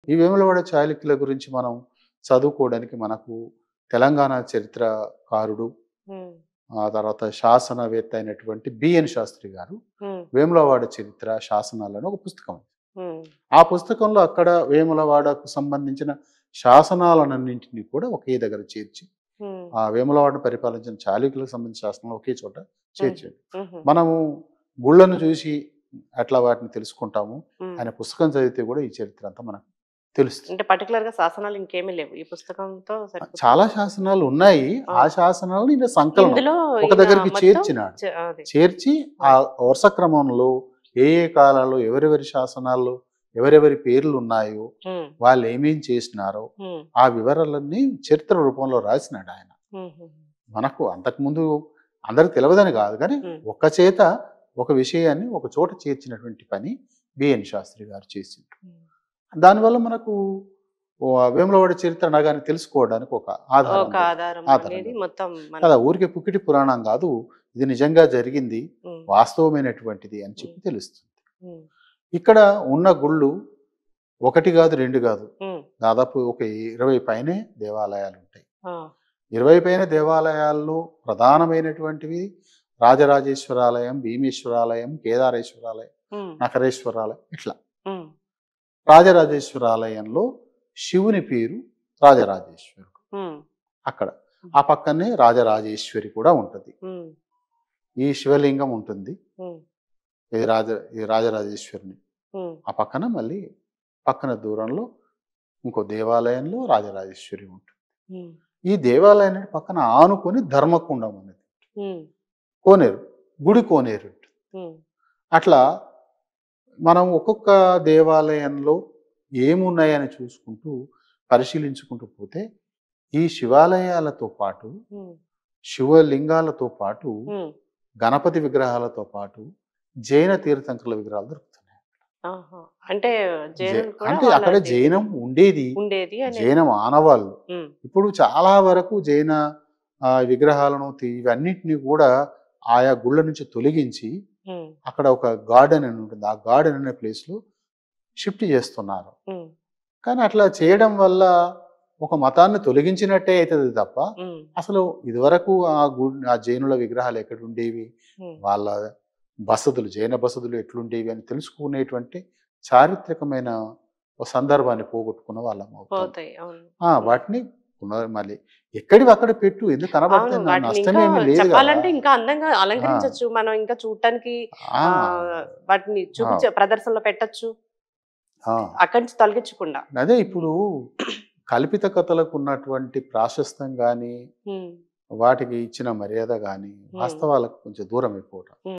ఈ వేములవాడ చాళుక్యుల గురించి మనం చదువుకోవడానికి మనకు తెలంగాణ చరిత్రకారుడు, హ్మ్. ఆ తర్వాత శాసనవేత్త అయినటువంటి బిఎన్ శాస్త్రి గారు హ్మ్. వేములవాడ చరిత్ర శాసనాలను ఒక పుస్తకం ఉంది. హ్మ్. ఆ పుస్తకంలో అక్కడ వేములవాడకు సంబంధించిన శాసనాలన్నింటినీ కూడా ఒకే దగ్గర చేర్చి హ్మ్. ఆ వేములవాడను పరిపాలించిన చాళుక్యులకు సంబంధించిన శాసనాలు ఒకే చోట హ్మ్. చేర్చాడు. హుహు. మనము గుళ్ళను చూసి అట్లా వాటిని తెలుసుకుంటాము. హ్మ్. ఆయన పుస్తకం చదివితే కూడా ఈ చరిత్ర అంతా మనకు తెలుస్తుంది. అంటే పర్టిక్యులర్‌గా శాసనాలు ఇంకేమీ లేవు. ఈ పుస్తకంతో చాలా సరిపోతుందా? శాసనాలు ఉన్నాయి. ఆ! ఆ శాసనాలను ఈయన సంకలనం ఇందులో ఒక ఈయన దగ్గరికి మొత్తం చేర్చినాడు. అది. చేర్చి ఆ ఆ! వరుస క్రమంలో ఏ ఏ కాలాల్లో ఎవరెవరి శాసనాల్లో ఎవరెవరి పేర్లు ఉన్నాయో, హ్మ్. వాళ్ళు ఏమేం చేసినారో హ్మ్. ఆ వివరాలన్నీ చరిత్ర రూపంలో రాసినాడు ఆయన. హుహు. మనకు అంతకుముందు అందరికి తెలవదని కాదు కానీ హ్మ్. ఒక చేత ఒక విషయాన్ని ఒక చోట చేర్చినటువంటి పని బిఎన్ శాస్త్రి గారు చేసిండ్రు. హ్మ్. దానివల్ల మనకు వేములవాడ చరిత్ర అనగానే తెలుసుకోవడానికి ఒక ఆధారం ఒక ఆధారం ఆధారం అనేది దొరుకుతుంది మొత్తం కదా. మనకి. ఊరికే పుక్కిటి పురాణం కాదు, ఇది నిజంగా జరిగింది, హ్మ్. వాస్తవమైనటువంటిది అని హ్మ్. చెప్పి తెలుస్తుంది. హ్మ్. ఇక్కడ ఉన్న గుళ్ళు ఒకటి కాదు, రెండు కాదు, హ్మ్. దాదాపు ఒక 20 పైనే దేవాలయాలు ఉంటాయి. ఆ! 20 పైన దేవాలయాల్లో ప్రధానమైనటువంటివి రాజరాజేశ్వరాలయం, భీమేశ్వరాలయం, కేదారేశ్వరాలయం, హ్మ్. నకరేశ్వరాలయం ఇట్లా. హ్మ్. రాజరాజేశ్వరాలయంలో శివుని పేరు రాజరాజేశ్వరుడు. హ్మ్. అక్కడ హ్మ్. ఆ పక్కనే రాజరాజేశ్వరి కూడా ఉంటుంది. హ్మ్. ఈ శివలింగం ఉంటుంది. హ్మ్. ఈ ఈ రాజరాజేశ్వరిని హ్మ్. ఆ పక్కన మళ్ళీ పక్కన దూరంలో ఇంకో దేవాలయంలో రాజరాజేశ్వరి ఉంటుంది. హ్మ్. ఈ దేవాలయాన్ని పక్కన ఆనుకొని ధర్మకుండం అనేది హ్మ్. కోనేరు, గుడి కోనేరు ఉంటుంది. హ్మ్. అట్లా మనం ఒక్కొక్క దేవాలయంలో ఏమున్నాయని చూసుకుంటూ పరిశీలించుకుంటూ పోతే ఈ శివాలయాలతో పాటు, హ్మ్. శివలింగాలతో పాటు, హ్మ్. గణపతి విగ్రహాలతో పాటు జైన తీర్థంకరుల విగ్రహాలు దొరుకుతున్నాయి. ఆహా! అంటే జైనులు కూడా అంటే వాళ్ళ అక్కడ జైనం ఉండేది. ఉండేది అనేది. జైనం ఆనవాళ్ళు. హ్మ్. ఇప్పుడు చాలా వరకు జైన విగ్రహాలను ఇవన్నిటిని కూడా ఆయా గుళ్ళ నుంచి తొలగించి హ్మ్. అక్కడ ఒక గార్డెన్ అని ఉంటుంది. ఆ గార్డెన్ అనే ప్లేస్‌లో షిఫ్ట్ చేస్తున్నారు. హ్మ్. కానీ అట్లా చేయడం వల్ల ఒక మతాన్ని తొలగించినట్టే అయితది తప్ప, హ్మ్. అసలు ఇదివరకు ఆ జైనుల విగ్రహాలు ఎక్కడుండేవి? హ్మ్. వాళ్ళ బసదులు, జైన బసదులు ఎట్లుండేవి అని తెలుసుకునేటువంటి చారిత్రకమైన ఒక సందర్భాన్ని పోగొట్టుకున్న వాళ్ళం అవుతాం. పోతాయి. అవును. హ్మ్. వాటిని మళ్ళీ ఎక్కడివి అక్కడ పెట్టు. ఎందుకు అవును. కనబడితే వాటిని ఇంకా నష్టమేమి లేదు గదా! చెప్పాలంటే ఇంకా అందంగా ఆ! అలంకరించొచ్చు. మనం ఇంకా చూడటానికి ఆ! వాటిని ఆ! ప్రదర్శనలో పెట్టొచ్చు. ఆ! అక్కడి నుంచి తొలగించకుండా. అదే ఇప్పుడు కల్పిత కథలకు ఉన్నటువంటి ప్రాశస్త్యం గాని, హ్మ్. వాటికి ఇచ్చిన మర్యాద గాని, హ్మ్. వాస్తవాలకు కొంచెం దూరం అయిపోవటం. హ్మ్.